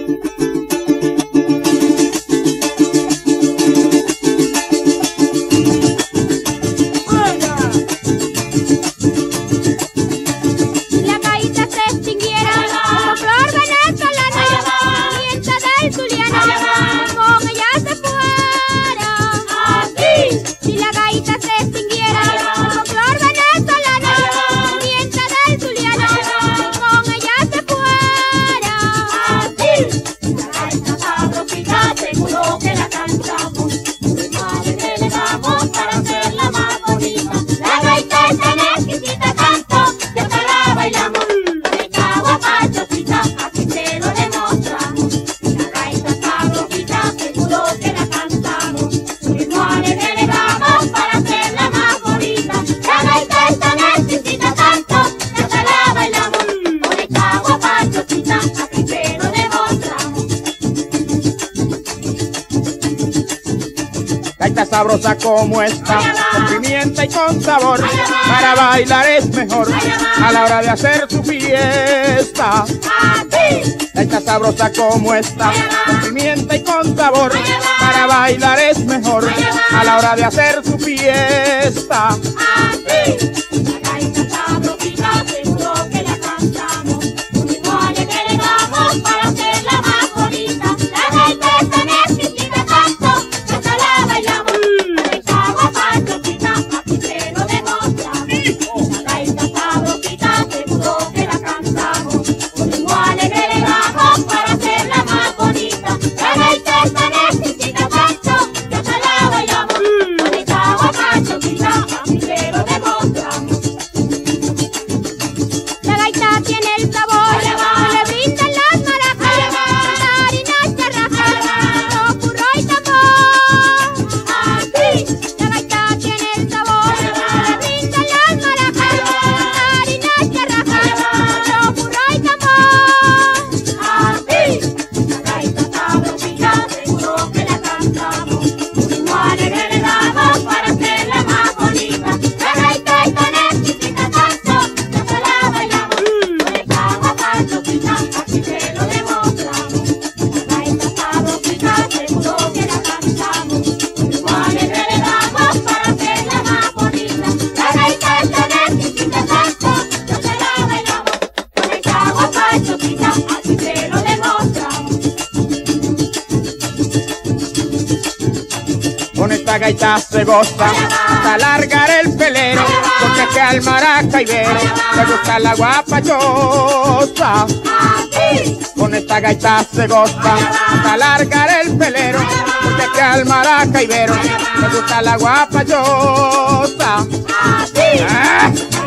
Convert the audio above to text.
Gaita sabrosa como esta, con pimienta y con sabor, para bailar es mejor a la hora de hacer su fiesta. Gaita sabrosa como esta, con pimienta y con sabor, para bailar es mejor a la hora de hacer su fiesta. Con esta gaita se goza hasta alargar el pelero, porque es que al maracaibero le gusta la guapachosa. Con esta gaita se goza hasta alargar el pelero, porque es que al maracaibero le gusta la guapachosa.